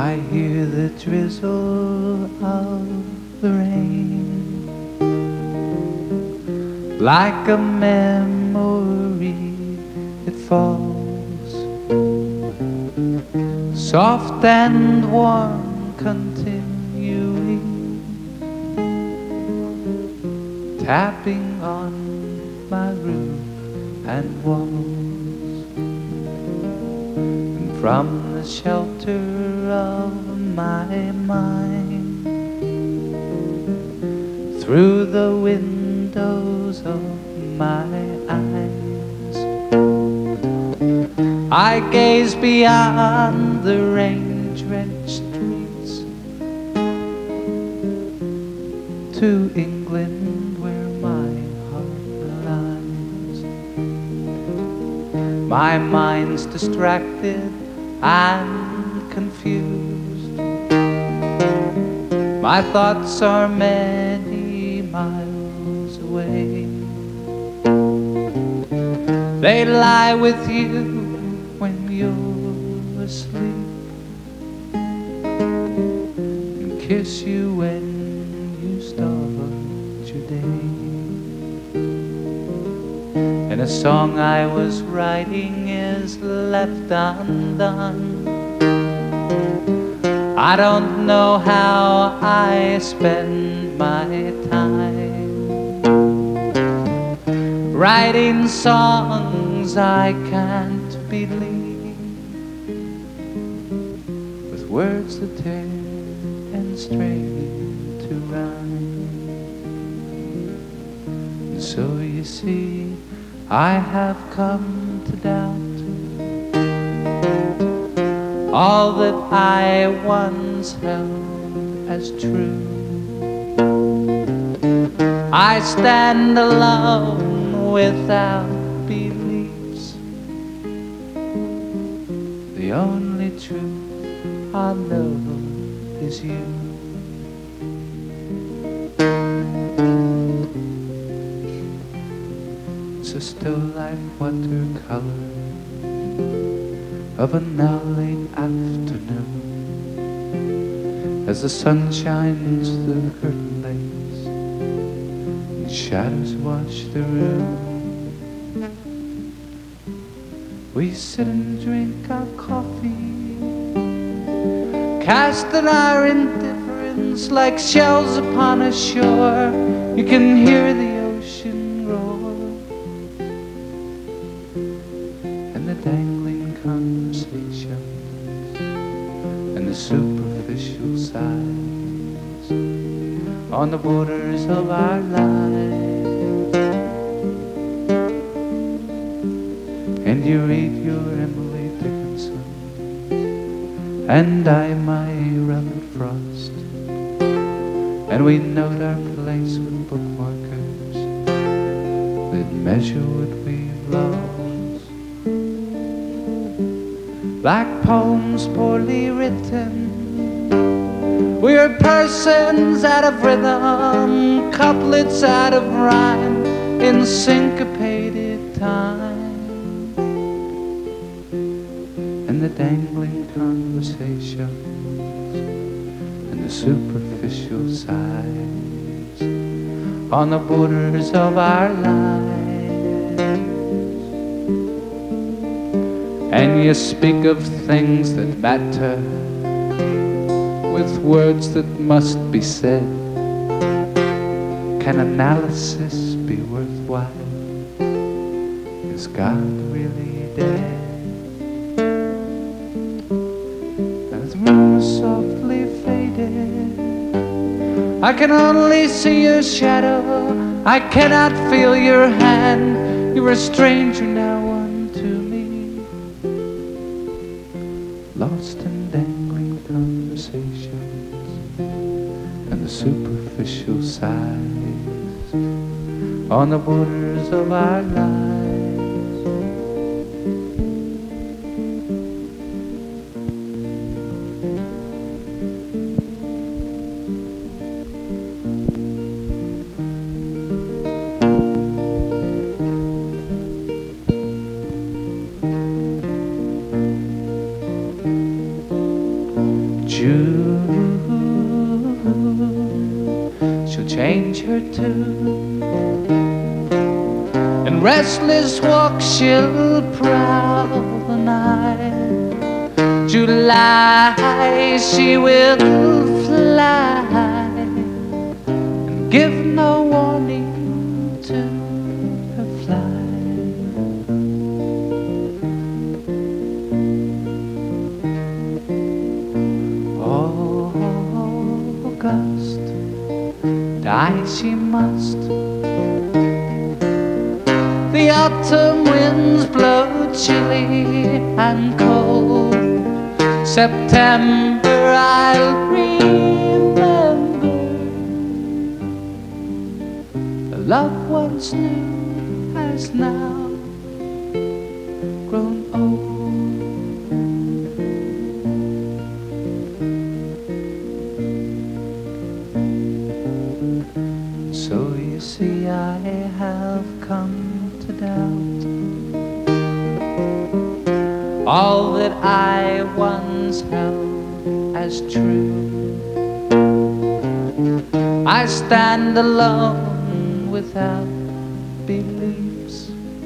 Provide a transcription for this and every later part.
I hear the drizzle of the rain, like a memory it falls, soft and warm continuing, tapping on my roof and walls. And from the shelter of my mind, through the windows of my eyes, I gaze beyond the rain-drenched streets to England where my heart lies. My mind's distracted and confused, my thoughts are many miles away. They lie with you when you're asleep and kiss you when you start your day. And a song I was writing is left undone. I don't know how I spend my time, writing songs I can't believe, with words that tear and strain to rhyme. And so you see, I have come to doubt all that I once held as true. I stand alone without beliefs. The only truth I know is you. It's a still life watercolor of a now late afternoon, as the sun shines through the curtain lace and shadows wash the room. We sit and drink our coffee, cast in our indifference like shells upon a shore. You can hear the ocean roar, and the dangling conversations and the superficial sighs on the borders of our lives. And you read your Emily Dickinson, and I my Robert Frost, and we note our place with bookmarkers that measure what we've lost, like poems poorly written. We're persons out of rhythm, couplets out of rhyme, in syncopated time. And the dangling conversations and the superficial sighs on the borders of our lives. And you speak of things that matter with words that must be said. Can analysis be worthwhile? Is God really dead? As the room is softly faded, I can only see your shadow, I cannot feel your hand. You're a stranger now unto me, lost in dangling conversations and the superficial sighs on the borders of our lives. she'll change her tune. In restless walks she'll prowl the night. July she will fly and give no warning to her flight. August, die she must. The autumn winds blow chilly and cold. September I'll remember. The love once new has now grown old. So you see I have come to doubt all that I once held as true. I stand alone without beliefs.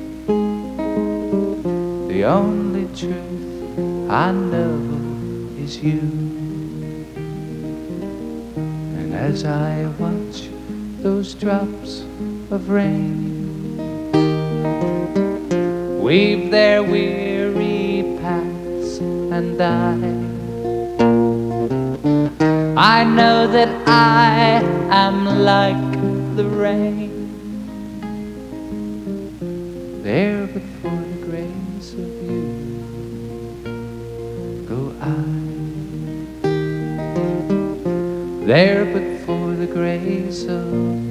The only truth I know is you. And as I watch those drops of rain weave their weary paths and die, I know that I am like the rain, there before the grace of you go I, there but for the grace of